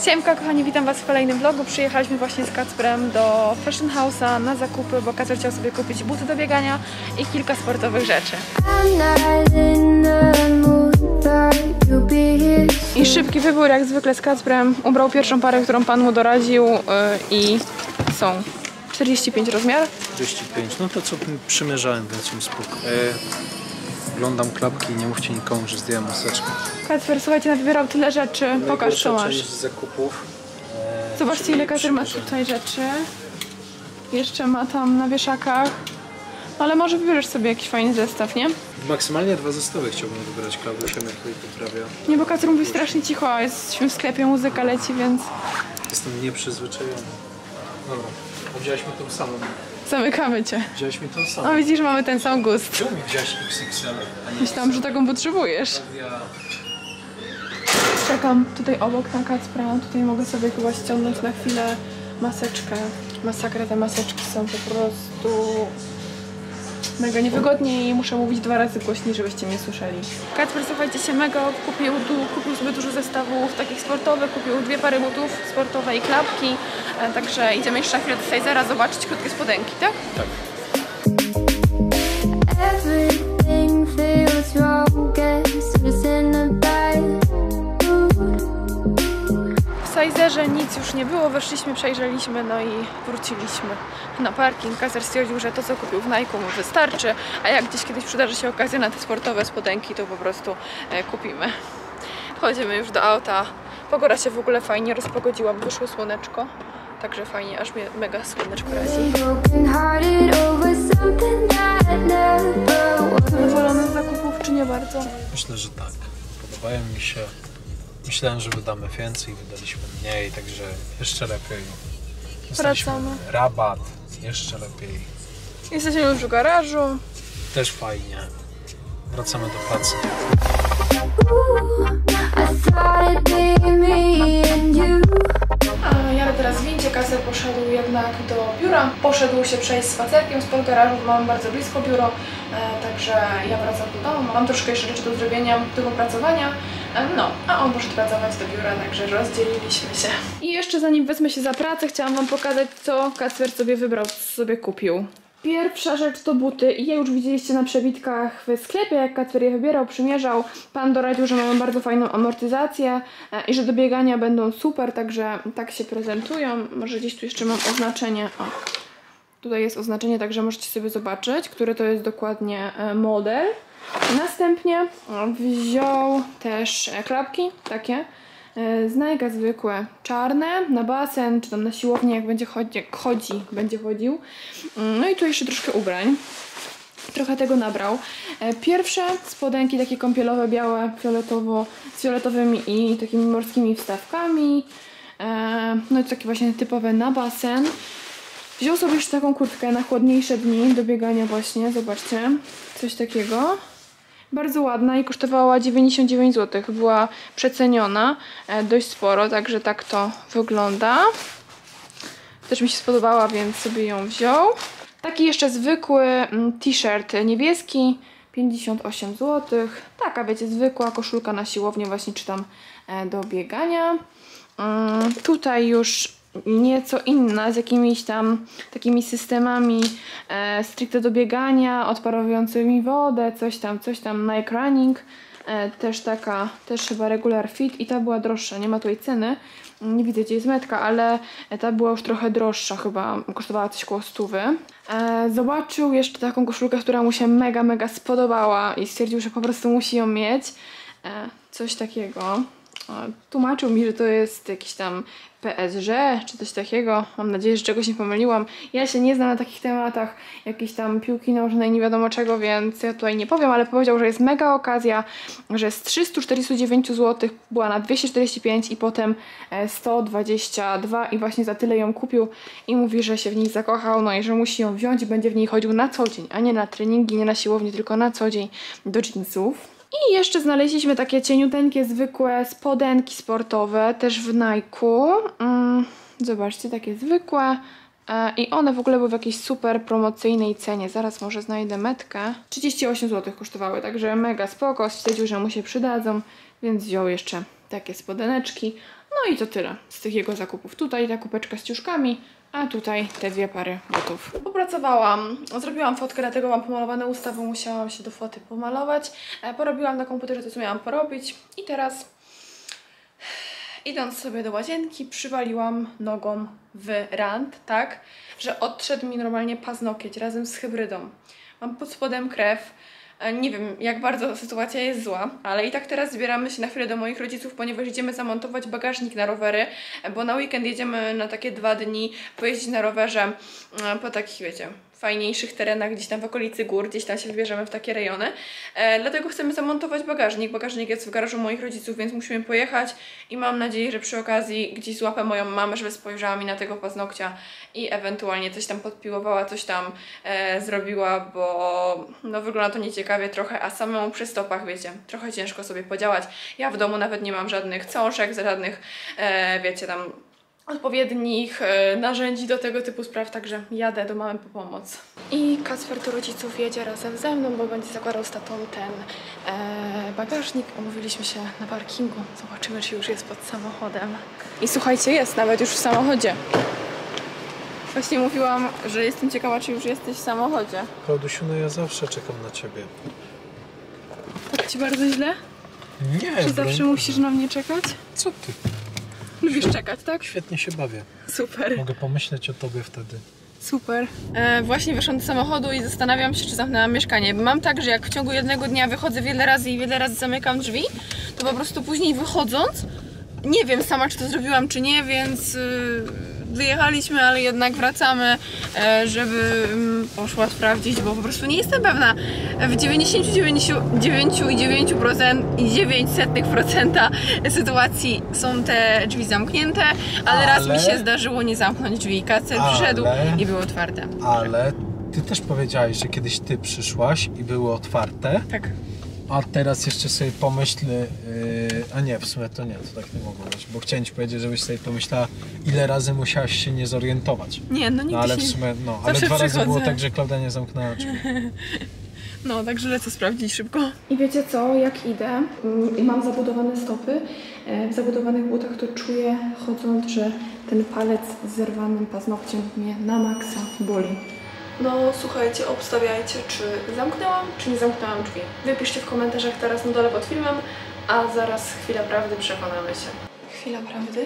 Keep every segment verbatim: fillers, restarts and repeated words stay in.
Siemka kochani, witam was w kolejnym vlogu. Przyjechaliśmy właśnie z Kacprem do Fashion House'a na zakupy, bo Kacper chciał sobie kupić buty do biegania i kilka sportowych rzeczy. I szybki wybór, jak zwykle z Kacprem. Ubrał pierwszą parę, którą pan mu doradził yy, i są czterdzieści pięć rozmiar. czterdzieści pięć, no to co przymierzałem, więc im spoko. E, oglądam klapki, nie mówcie nikomu, że zdjąłem maseczkę. Kacper, słuchajcie, wybierał tyle rzeczy. Pokaż, co masz. Z zakupów. E, Zobaczcie, ile Kacper ma tutaj rzeczy. Jeszcze ma tam na wieszakach. Ale może wybierzesz sobie jakiś fajny zestaw, nie? Maksymalnie dwa zestawy chciałbym wybrać, Klaudia mnie tutaj poprawia. Nie, bo Kacper mówi strasznie cicho, a jesteśmy w sklepie, muzyka leci, więc... Jestem nieprzyzwyczajony. Dobra, a wziąłeś mi tą samą. Zamykamy cię. Wziąłeś mi tą samą. No widzisz, mamy ten sam gust. Czemu mi wziąłeś X X L, a nie Myślałam, że taką potrzebujesz. Klaudia... Czekam tutaj obok na Kacpra, tutaj mogę sobie chyba ściągnąć na chwilę maseczkę. Masakra, te maseczki są po prostu mega niewygodnie i muszę mówić dwa razy głośniej, żebyście mnie słyszeli. Kacper, słuchajcie, się mega kupił, kupił sobie dużo zestawów takich sportowych, kupił dwie pary butów sportowe i klapki, e, także idziemy jeszcze na chwilę do Sizera zobaczyć krótkie spodenki, tak? Tak. W Sizerze nic już nie było, weszliśmy, przejrzeliśmy, no i wróciliśmy na parking. Kacper stwierdził, że to, co kupił w Nike, mu wystarczy, a jak gdzieś kiedyś przydarzy się okazja na te sportowe spodenki, to po prostu e, kupimy. Wchodzimy już do auta. Pogoda się w ogóle fajnie rozpogodziła, wyszło słoneczko, także fajnie, aż mnie mega słoneczko razi. Zadowolony z zakupów, czy nie bardzo? Myślę, że tak. Podobają mi się. Myślałem, że wydamy więcej, wydaliśmy mniej, także jeszcze lepiej. Dostaliśmy Wracamy. Rabat, jeszcze lepiej. Jesteśmy już w garażu. Też fajnie. Wracamy do pracy. A ja teraz w windzie, Kacper poszedł jednak do biura. Poszedł się przejść spacerkiem spod garażu, mam bardzo blisko biuro, e, także ja wracam do domu. Mam troszkę jeszcze rzeczy do zrobienia, do opracowania. E, no, a on poszedł pracować do biura, także rozdzieliliśmy się. I jeszcze zanim wezmę się za pracę, chciałam wam pokazać, co Kacper sobie wybrał, co sobie kupił. Pierwsza rzecz to buty i je już widzieliście na przebitkach w sklepie, jak Kacper je wybierał, przymierzał. Pan doradził, że mają bardzo fajną amortyzację e, i że do biegania będą super, także tak się prezentują. Może gdzieś tu jeszcze mam oznaczenie. O, tutaj jest oznaczenie, także możecie sobie zobaczyć, który to jest dokładnie e, model. Następnie o, wziął też e, klapki takie. Z Nike zwykłe, czarne, na basen, czy tam na siłownię, jak będzie chodzi, jak chodzi, będzie chodził. No i tu jeszcze troszkę ubrań. Trochę tego nabrał. Pierwsze spodenki takie kąpielowe, białe, fioletowo, z fioletowymi i takimi morskimi wstawkami. No i takie właśnie typowe na basen. Wziął sobie jeszcze taką kurtkę na chłodniejsze dni do biegania właśnie, zobaczcie. Coś takiego. Bardzo ładna i kosztowała dziewięćdziesiąt dziewięć złotych. Była przeceniona e, dość sporo, także tak to wygląda. Też mi się spodobała, więc sobie ją wziął. Taki jeszcze zwykły t-shirt niebieski, pięćdziesiąt osiem złotych. Taka, wiecie, zwykła koszulka na siłownię, właśnie czy tam e, do biegania. Mm, tutaj już nieco inna, z jakimiś tam takimi systemami e, stricte do biegania, odparowującymi wodę, coś tam, coś tam, Nike Running, e, też taka, też chyba Regular Fit i ta była droższa, nie ma tutaj ceny, nie widzę gdzie jest metka, ale ta była już trochę droższa, chyba kosztowała coś koło stówy. E, zobaczył jeszcze taką koszulkę, która mu się mega, mega spodobała i stwierdził, że po prostu musi ją mieć, e, coś takiego. Tłumaczył mi, że to jest jakiś tam P S G czy coś takiego. Mam nadzieję, że czegoś nie pomyliłam. Ja się nie znam na takich tematach, jakieś tam piłki nożnej, nie wiadomo czego, więc ja tutaj nie powiem, ale powiedział, że jest mega okazja, że z trzystu czterdziestu dziewięciu złotych była na dwieście czterdzieści pięć i potem sto dwadzieścia dwa i właśnie za tyle ją kupił i mówi, że się w niej zakochał, no i że musi ją wziąć i będzie w niej chodził na co dzień, a nie na treningi, nie na siłownię, tylko na co dzień do jeansów. I jeszcze znaleźliśmy takie cieniuteńkie, zwykłe spodenki sportowe, też w Nike'u. Mm, zobaczcie, takie zwykłe. E, I one w ogóle były w jakiejś super promocyjnej cenie. Zaraz może znajdę metkę. trzydzieści osiem złotych kosztowały, także mega spoko. Stwierdził, że mu się przydadzą, więc wziął jeszcze takie spodeneczki. No i to tyle z tych jego zakupów. Tutaj ta kubeczka z ciuszkami, a tutaj te dwie pary butów. Popracowałam, zrobiłam fotkę, dlatego mam pomalowane usta, bo musiałam się do foty pomalować. Porobiłam na komputerze to, co miałam porobić i teraz, idąc sobie do łazienki, przywaliłam nogą w rant, tak, że odszedł mi normalnie paznokieć razem z hybrydą. Mam pod spodem krew. Nie wiem, jak bardzo sytuacja jest zła, ale i tak teraz zbieramy się na chwilę do moich rodziców, ponieważ idziemy zamontować bagażnik na rowery, bo na weekend jedziemy na takie dwa dni pojeździć na rowerze po takich, wiecie, fajniejszych terenach, gdzieś tam w okolicy gór, gdzieś tam się wybierzemy w takie rejony. E, dlatego chcemy zamontować bagażnik. Bagażnik jest w garażu moich rodziców, więc musimy pojechać i mam nadzieję, że przy okazji gdzieś złapę moją mamę, żeby spojrzała mi na tego paznokcia i ewentualnie coś tam podpiłowała, coś tam e, zrobiła, bo no wygląda to nieciekawie trochę, a samemu przy stopach, wiecie, trochę ciężko sobie podziałać. Ja w domu nawet nie mam żadnych cążek, żadnych, e, wiecie, tam odpowiednich e, narzędzi do tego typu spraw, także jadę do mamy po pomoc. I Kacper do rodziców jedzie razem ze mną, bo będzie zakładał z tatą ten e, bagażnik. Umówiliśmy się na parkingu. Zobaczymy, czy już jest pod samochodem. I słuchajcie, jest nawet już w samochodzie. Właśnie mówiłam, że jestem ciekawa, czy już jesteś w samochodzie. Klaudusiu, no ja zawsze czekam na ciebie. Tak ci bardzo źle? Nie, Czy zawsze broń... musisz na mnie czekać? Co ty? Lubisz czekać, tak? Świetnie się bawię. Super. Mogę pomyśleć o tobie wtedy. Super. E, właśnie wyszłam do samochodu i zastanawiam się, czy zamknęłam mieszkanie. Bo mam tak, że jak w ciągu jednego dnia wychodzę wiele razy i wiele razy zamykam drzwi, to po prostu później wychodząc, nie wiem sama, czy to zrobiłam, czy nie, więc yy, wyjechaliśmy, ale jednak wracamy, e, żeby mm, poszła sprawdzić, bo po prostu nie jestem pewna. W dziewięćdziesiąt dziewięć i dziewięć procent sytuacji są te drzwi zamknięte, ale, ale raz mi się zdarzyło nie zamknąć drzwi. Kacper ale... przyszedł i były otwarte. Ale ty też powiedziałeś, że kiedyś ty przyszłaś i były otwarte. Tak. A teraz jeszcze sobie pomyśl, yy, a nie, w sumie to nie, to tak nie mogło być, bo chciałem ci powiedzieć, żebyś sobie pomyślała, ile razy musiałaś się nie zorientować. Nie, no nigdy no, ale się w sumie, no, ale dwa przychodzę. razy było tak, że Klaudia nie zamknęła drzwi. No, także lecę sprawdzić szybko. I wiecie co, jak idę i mam zabudowane stopy, w zabudowanych butach to czuję chodząc, że ten palec z zerwanym paznokciem mnie na maksa boli. No słuchajcie, obstawiajcie, czy zamknęłam, czy nie zamknęłam drzwi. Wypiszcie w komentarzach teraz na dole pod filmem, a zaraz chwila prawdy, przekonamy się. Chwila prawdy.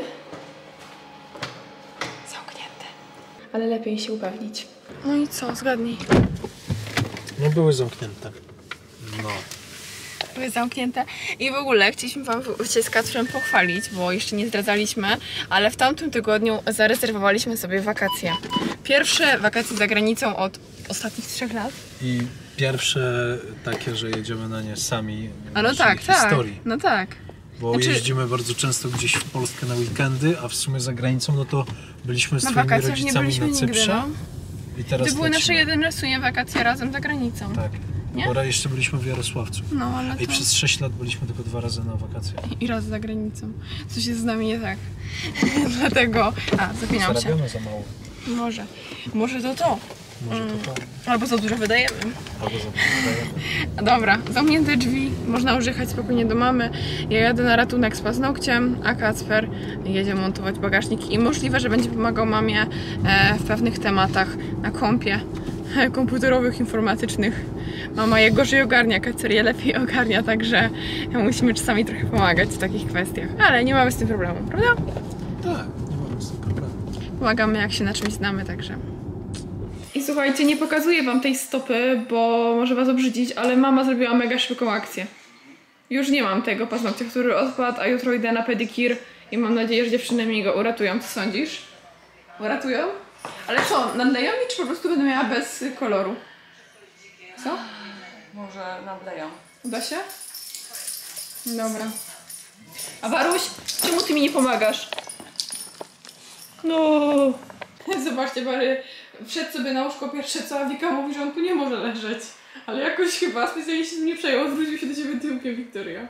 Zamknięte. Ale lepiej się upewnić. No i co, zgadnij. Nie były zamknięte. No. Były zamknięte. I w ogóle chcieliśmy wam się z Kacprem pochwalić, bo jeszcze nie zdradzaliśmy, ale w tamtym tygodniu zarezerwowaliśmy sobie wakacje. Pierwsze wakacje za granicą od ostatnich trzech lat. I pierwsze takie, że jedziemy na nie sami A no tak, historii. tak. No tak. Bo znaczy... jeździmy bardzo często gdzieś w Polskę na weekendy, a w sumie za granicą, no to byliśmy z na twoimi wakacjach rodzicami nie na Cyprze. Nigdy, no. I teraz to były lecimy. nasze jedyne w sumie wakacje razem za granicą. Tak. Nie? Bo jeszcze byliśmy w Jarosławcu. No, ale to... I przez sześć lat byliśmy tylko dwa razy na wakacjach. I raz za granicą. Coś jest z nami nie tak. Dlatego... A, zapinam się. Zarabiamy za mało. Może. Może to to. Może to to. Albo za dużo wydajemy. Albo za dużo wydajemy. Dobra, zamknięte drzwi. Można już jechać spokojnie do mamy. Ja jadę na ratunek z paznokciem, a Kacper jedzie montować bagażnik i możliwe, że będzie pomagał mamie w pewnych tematach na kompie komputerowych, informatycznych. Mama je gorzej ogarnia, Kacper je lepiej ogarnia, także musimy czasami trochę pomagać w takich kwestiach. Ale nie mamy z tym problemu, prawda? Tak, nie mamy z tym problemu. Pomagamy, jak się na czymś znamy, także... I słuchajcie, nie pokazuję wam tej stopy, bo może was obrzydzić, ale mama zrobiła mega szybką akcję. Już nie mam tego paznokcia, który odpadł, a jutro idę na pedikir i mam nadzieję, że dziewczyny mi go uratują. Co sądzisz? Uratują? Ale co, nadleją mi, czy po prostu będę miała bez koloru? Co? Może nadleją. Uda się? Dobra. A Waruś, czemu ty mi nie pomagasz? No. Zobaczcie, Bary wszedł sobie na łóżko pierwsze co, a Wika mówi, że on tu nie może leżeć. Ale jakoś chyba specjalnie się nie przejął, zwrócił się do ciebie tyłkiem, Wiktoria.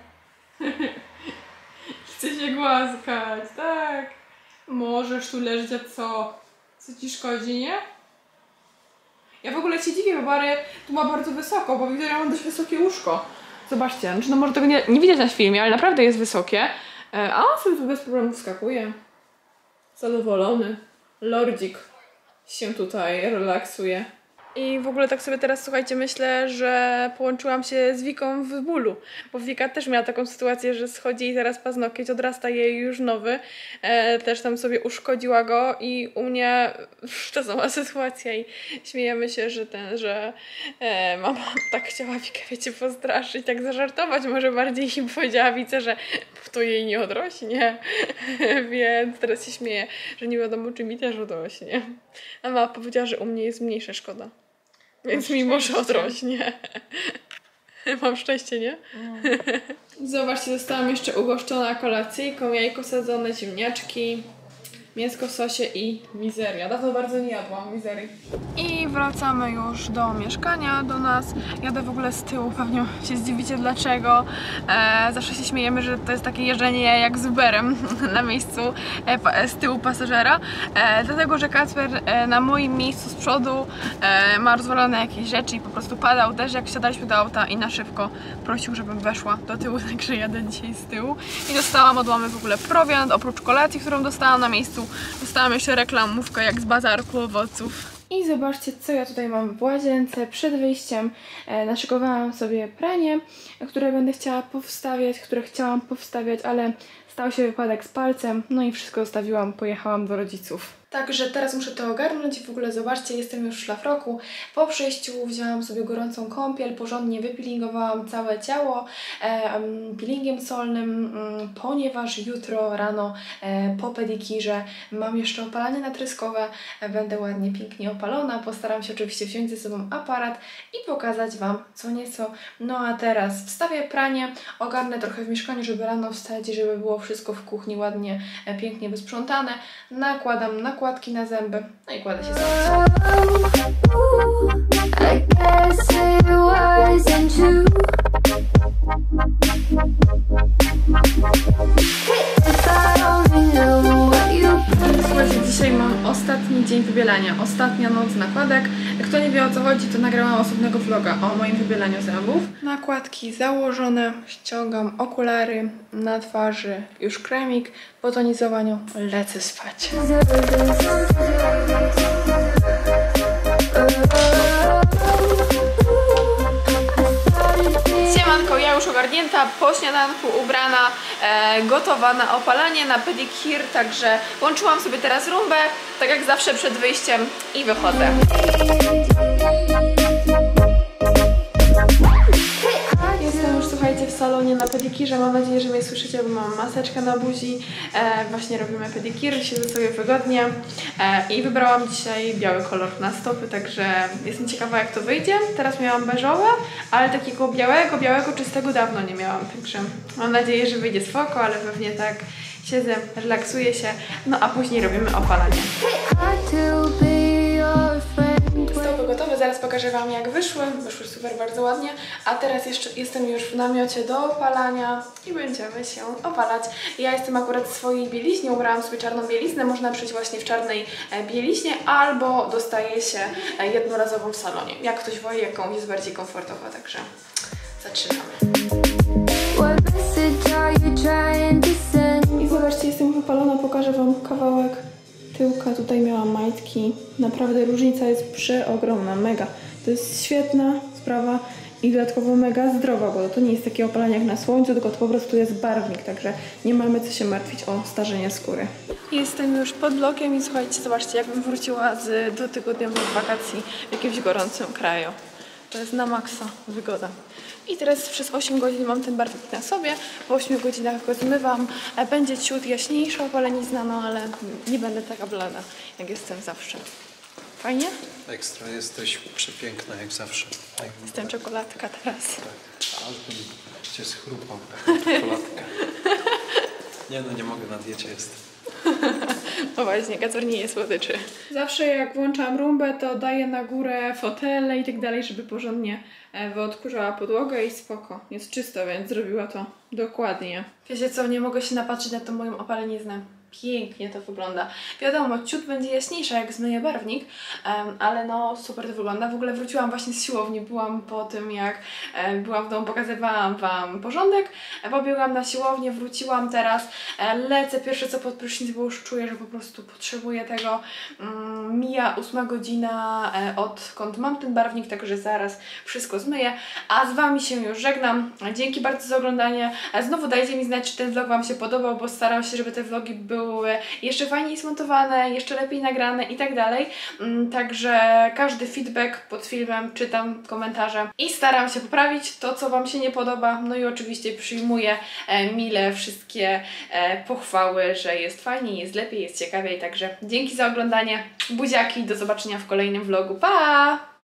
Chce się głaskać, tak. Możesz tu leżeć, a co? Co ci szkodzi, nie? Ja w ogóle się dziwię, bo Bary tu ma bardzo wysoko, bo Wiktoria ma dość wysokie łóżko. Zobaczcie, znaczy no może tego nie, nie widać na filmie, ale naprawdę jest wysokie. A on sobie tu bez problemu wskakuje. Zadowolony. Lordzik się tutaj relaksuje. I w ogóle tak sobie teraz, słuchajcie, myślę, że połączyłam się z Wiką w bólu, bo Wika też miała taką sytuację, że schodzi jej zaraz paznokieć, odrasta jej już nowy, e, też tam sobie uszkodziła go i u mnie ta sama sytuacja i śmiejemy się, że ten, że e, mama tak chciała Wikę, wiecie, postraszyć, tak zażartować, może bardziej im powiedziała Wice, że to jej nie odrośnie, więc teraz się śmieję, że nie wiadomo, czy mi też odrośnie. A mama powiedziała, że u mnie jest mniejsza szkoda. Więc mi może odrośnie. Mam szczęście, nie? Mm. Zobaczcie, zostałam jeszcze ugoszczona kolacyjką, jajko sadzone, ziemniaczki, mięsko w sosie i mizeria. Dawno bardzo nie jadłam mizerii. I wracamy już do mieszkania, do nas. Jadę w ogóle z tyłu, pewnie się zdziwicie dlaczego. E, zawsze się śmiejemy, że to jest takie jeżdżenie jak z Uberem na miejscu e, z tyłu pasażera. E, dlatego, że Kacper e, na moim miejscu z przodu e, ma rozwalone jakieś rzeczy i po prostu padał też, jak wsiadaliśmy do auta i na szybko prosił, żebym weszła do tyłu, także jadę dzisiaj z tyłu. I dostałam od mamy w ogóle prowiant, oprócz kolacji, którą dostałam na miejscu. Dostałam jeszcze reklamówkę jak z bazarku owoców. I zobaczcie, co ja tutaj mam w łazience. Przed wyjściem e, naszykowałam sobie pranie, które będę chciała powstawiać, które chciałam powstawiać, ale stał się wypadek z palcem, no i wszystko zostawiłam, pojechałam do rodziców. Także teraz muszę to ogarnąć i w ogóle zobaczcie, jestem już w szlafroku. Po przyjściu wzięłam sobie gorącą kąpiel, porządnie wypilingowałam całe ciało e, peelingiem solnym, m, ponieważ jutro rano e, po pedikirze mam jeszcze opalanie natryskowe, e, będę ładnie, pięknie opalona. Postaram się oczywiście wziąć ze sobą aparat i pokazać Wam co nieco. No a teraz wstawię pranie, ogarnę trochę w mieszkaniu, żeby rano wstać i żeby było wszystko w kuchni ładnie, e, pięknie wysprzątane. Nakładam na nakładki na zęby, no i kładę się spać. Słuchajcie, dzisiaj mam ostatni dzień wybielania, ostatnia noc nakładek. Kto nie wie, o co chodzi, to nagrałam osobnego vloga o moim wybielaniu zębów. Nakładki założone, ściągam okulary, na twarzy już kremik, po tonizowaniu lecę spać. Siemanko, ja już ogarnięta, po śniadanku ubrana, e, gotowa na opalanie, na pedikir, także włączyłam sobie teraz rumbę, tak jak zawsze przed wyjściem i wychodzę. Jestem już, słuchajcie, w salonie na pedikirze. Mam nadzieję, że mnie słyszycie, bo mam maseczkę na buzi. E, właśnie robimy pedikir, siedzę sobie wygodnie e, i wybrałam dzisiaj biały kolor na stopy, także jestem ciekawa, jak to wyjdzie. Teraz miałam beżowe, ale takiego białego, białego, czystego dawno nie miałam, także mam nadzieję, że wyjdzie spoko, ale pewnie tak siedzę, relaksuję się, no a później robimy opalanie. Stopy gotowe, zaraz pokażę Wam, jak wyszły. Wyszły super, bardzo ładnie. A teraz jeszcze jestem już w namiocie do opalania i będziemy się opalać. Ja jestem akurat w swojej bieliźnie, ubrałam sobie czarną bieliznę. Można przyjść właśnie w czarnej bieliźnie albo dostaje się jednorazową w salonie. Jak ktoś woli, jaką jest bardziej komfortowa, także zaczynamy. I zobaczcie, jestem już opalona, pokażę Wam kawałek tyłka. Tutaj miałam majtki. Naprawdę różnica jest przeogromna, mega. To jest świetna sprawa i dodatkowo mega zdrowa, bo to nie jest takie opalanie jak na słońcu, tylko to po prostu jest barwnik, także nie mamy co się martwić o starzenie skóry. Jestem już pod blokiem i słuchajcie, zobaczcie, jakbym wróciła z dwutygodniowych wakacji w jakimś gorącym kraju. To jest na maksa wygoda. I teraz przez osiem godzin mam ten barwnik na sobie, po ośmiu godzinach go zmywam, będzie ciut jaśniejsza opalenizna, no ale nie będę taka blada, jak jestem zawsze. Fajnie? Ekstra, jesteś przepiękna jak zawsze. Tak. Jestem czekoladka teraz. Tak, ale bym cię schrupał, taką czekoladkę. Nie no, nie mogę, na diecie jestem. No właśnie, Kacper nie jest słodyczy. Zawsze jak włączam rumbę, to daję na górę fotele i tak dalej, żeby porządnie wyodkurzała podłogę i spoko. Jest czysto, więc zrobiła to dokładnie. Wiecie co, nie mogę się napatrzeć na tą moją opaleniznę. pięknie to wygląda. Wiadomo, ciut będzie jaśniejsza jak zmyję barwnik, um, ale no super to wygląda. W ogóle wróciłam właśnie z siłowni, byłam po tym jak e, byłam w domu, pokazywałam Wam porządek, e, pobiegłam na siłownię, wróciłam teraz, e, lecę pierwsze co pod prysznic, bo już czuję, że po prostu potrzebuję tego. Um, mija ósma godzina e, odkąd mam ten barwnik, także zaraz wszystko zmyję, a z Wami się już żegnam. Dzięki bardzo za oglądanie. E, znowu dajcie mi znać, czy ten vlog Wam się podobał, bo staram się, żeby te vlogi były jeszcze fajniej zmontowane, jeszcze lepiej nagrane i tak dalej. Także każdy feedback pod filmem czytam, komentarze i staram się poprawić to, co Wam się nie podoba. No i oczywiście przyjmuję e, mile wszystkie e, pochwały, że jest fajniej, jest lepiej, jest ciekawiej. Także dzięki za oglądanie. Buziaki, do zobaczenia w kolejnym vlogu. Pa!